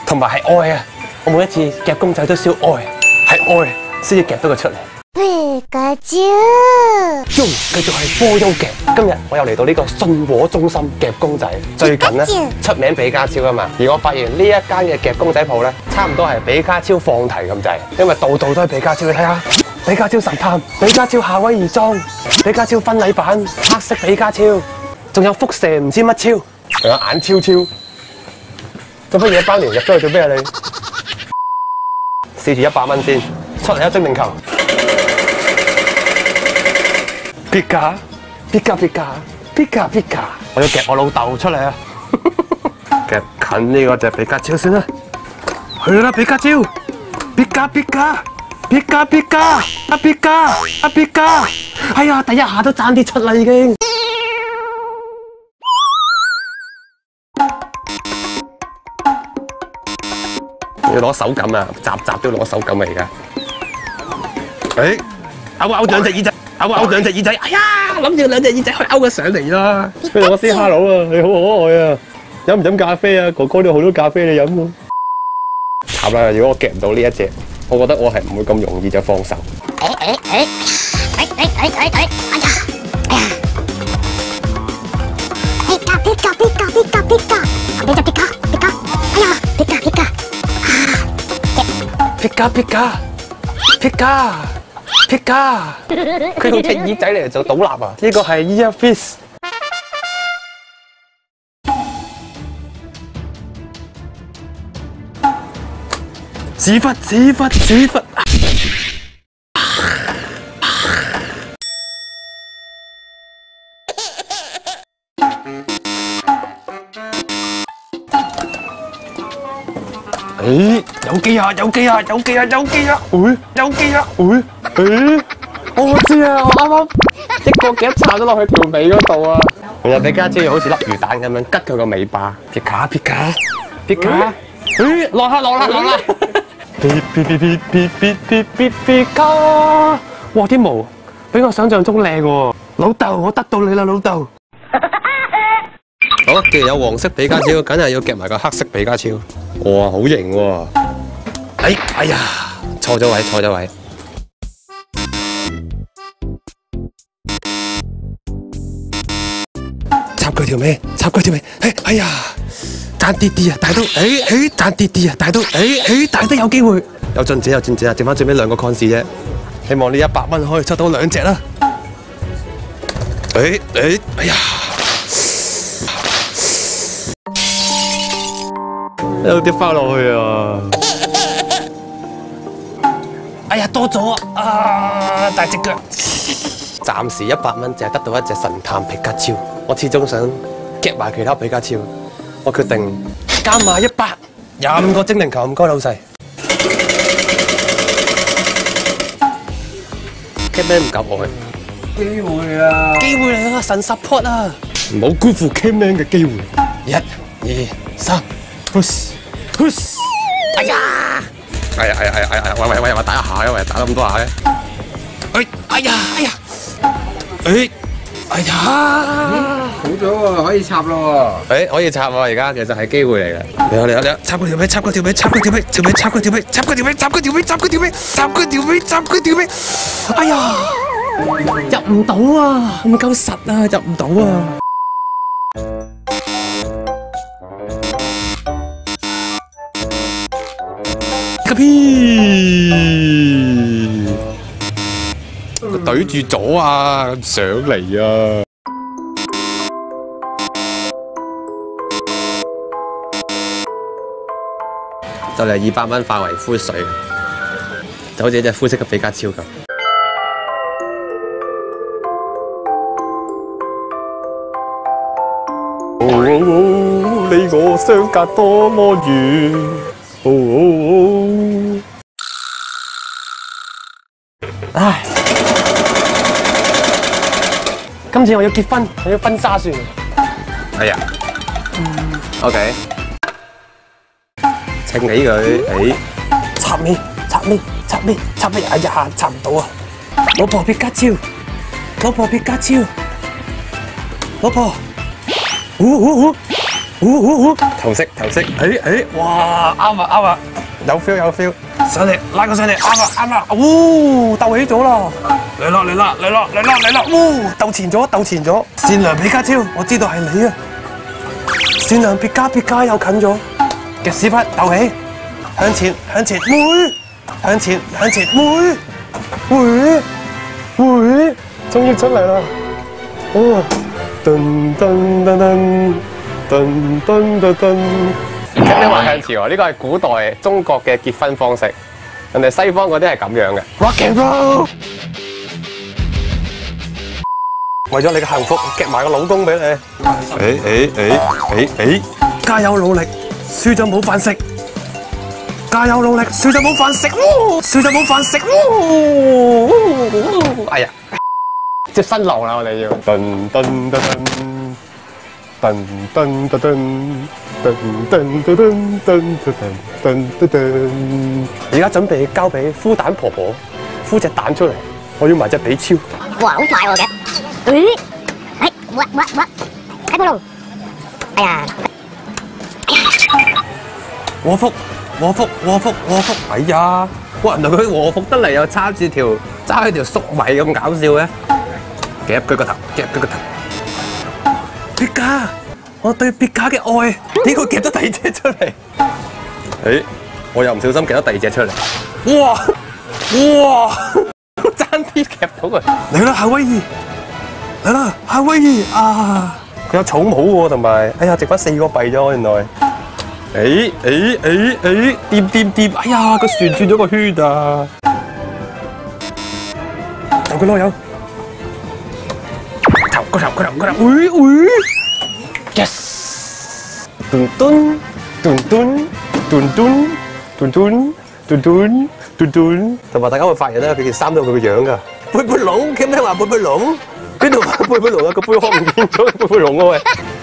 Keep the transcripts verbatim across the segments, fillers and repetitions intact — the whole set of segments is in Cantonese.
同埋係愛啊！我每一次夾公仔都需要愛，係愛先至夾到佢出嚟。皮卡丘，中繼續係波優夾。今日我又嚟到呢個信和中心夾公仔。最近咧出名比卡超啊嘛，而我發現呢一間嘅夾公仔鋪咧，差唔多係比卡超放題咁滯，因為度度都係比卡超。你睇下，比卡超神探、比卡超夏威夷裝、比卡超婚禮版、黑色比卡超，仲有輻射唔知乜超，仲有眼超超。做乜嘢包年入咗去做咩啊你？試住一百蚊先，出嚟一精靈球。皮卡，皮卡皮卡，皮卡皮卡，我要夾我老豆出嚟啊！夾近呢個隻比卡超先啦，去啦比卡超，皮卡皮卡，皮卡皮卡，啊皮卡啊皮卡，哎呀第一下都爭啲出啦已經。要攞手感啊，集集都要攞手感啊而家。誒，勾勾兩隻耳仔。勾勾兩隻耳仔，哎呀，諗住兩隻耳仔去勾佢上嚟啦。佢同我 say hello 啊，你好可愛啊！飲唔飲咖啡啊？哥哥都好多咖啡你飲喎。慘啦！如果我夾唔到呢一隻，我覺得我係唔會咁容易就放手。誒誒誒誒誒誒誒誒！哎呀哎呀！皮卡皮卡皮卡皮卡皮卡皮卡皮卡皮卡！哎呀，皮卡皮卡！皮卡皮卡皮卡！皮卡，佢用隻耳仔嚟做倒立啊！呢個係 ear fish。屎忽屎忽屎忽！誒，有機啊！有機啊！有機啊！有機啊！會有機啊！會誒，我知啊！我啱啱一個夾插咗落去條尾嗰度啊！其實比卡超好似粒魚蛋咁樣，吉佢個尾巴。皮卡皮卡皮卡，誒，落下落啦落啦！皮皮皮皮皮皮皮皮皮卡！哇！啲毛比我想象中靚喎！老豆，我得到你啦，老豆！好，既然有黃色比卡超，梗係要夾埋個黑色比卡超。哇，好型喎！哎，哎呀，錯咗位，錯咗位。插佢條尾，插佢條尾。哎，哎呀，爭啲啲啊，但係都，哎哎，爭啲啲啊，但係都，哎哎，但係都有機會。有進展，有進展啊！剩翻最尾兩個 cons 啫。希望呢一百蚊可以抽到兩隻啦。哎哎，哎呀！有跌翻落去啊！哎呀，多咗啊！啊，大隻腳。暫時一百蚊淨係得到一隻神探皮卡超，我始終想夾埋其他皮卡超，我決定加碼一百廿五個精靈球，唔該老細。Camman 唔夠愛，機會啊！機會嚟啊！神 support 啊！唔好辜負 Camman 嘅機會。一、二、三。push push， 哎呀！哎呀哎呀哎呀哎呀！喂喂喂，我打一下嘅，喂打咗咁多下嘅。哎哎呀哎呀！哎哎呀！好咗喎，可以插咯喎。誒可以插喎，而家其實係機會嚟嘅。你好你好你好，插佢條尾，插佢條尾，插佢條尾，條尾插佢條尾，插佢條尾，插佢條尾，插佢條尾，插佢條尾，插佢條尾。哎呀！入唔到啊，唔夠實啊，入唔到啊！個屁！佢懟住咗啊，上嚟啊！就嚟二百蚊化為灰水，就好似隻灰色嘅比卡超咁。哦，你我相隔多麼遠。哦哦哦！唉，今次我要結婚，我要婚紗船。哎呀，嗯 ，OK， 稱起佢，誒，插尾，插尾，插尾，插尾，哎呀，插唔到啊！老婆皮卡超，老婆皮卡超，老婆，嗚嗚嗚， 頭色頭色，誒誒，哇啱啊啱啊，有 feel 有 feel， 上嚟拉佢上嚟，啱啊啱啊，哦鬥起咗啦，嚟啦嚟啦嚟啦嚟啦嚟啦，哦鬥前咗鬥前咗，善良比卡超，我知道係你啊，善良別加別加又近咗，嘅屎忽鬥起，向前向前，會向前向前，會會會，終於出嚟啦，哦，噔噔噔噔。噔噔噔噔，咁你話向前喎？呢個係古代中國嘅結婚方式，人哋西方嗰啲係咁樣嘅。Rock and roll， 為咗你嘅幸福，夾埋個老公俾你。誒誒誒誒誒，加油努力，輸咗冇飯食。加油努力，輸咗冇飯食。輸咗冇飯食。哎呀，即係新郎啦，我哋要。噔噔噔噔。噔噔噔噔噔噔噔噔噔噔噔，而家準備交俾孵蛋婆婆孵隻蛋出嚟，我要埋隻比超。哇，好快喎嘅！誒，哎，哇哇哇，睇波龍！哎呀，和福和福和福和福！哎呀，哇！原來佢和福得嚟又揸住條揸起條粟米咁搞笑嘅，夾佢個頭，夾佢個頭。別家，我對別家嘅愛，點解夾咗第二隻出嚟？誒，我又唔小心夾咗第二隻出嚟。哇哇，爭啲夾到佢。嚟啦，夏威夷，嚟啦，夏威夷啊！佢有草帽喎，同埋，哎呀，剩翻四個幣咗原來。誒誒誒誒，掂掂掂！哎呀，佢旋轉咗個圈啊！就佢攞有。個頭個頭個頭，喂喂 ，yes， 頓頓頓頓頓頓頓頓頓頓頓頓，同埋大家會發現咧，佢件衫都有佢個樣噶。貝貝龍，叫咩話貝貝龍？邊度話貝貝龍啊？個貝殼唔見咗，貝貝龍啊喂！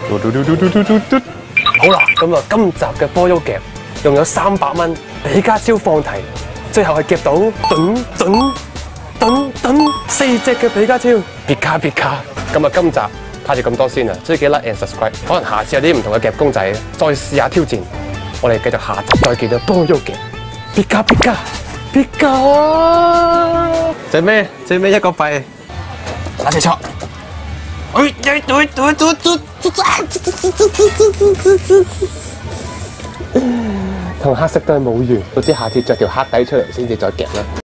好啦，咁啊，今集嘅波優夾用咗三百蚊，比卡超放題，最後係夾到頓頓頓頓四隻嘅比卡超，別卡別卡。咁啊，今集拍住咁多先啊，追幾 like and subscribe， 可能下次有啲唔同嘅夾公仔，再試下挑戰。我哋繼續下集再見到波優夾，別卡別卡別卡，最尾最尾一個幣，打隻錯，哎哎對對對對，同黑色都係冇緣，到啲下次着條黑底出嚟先至再夾啦。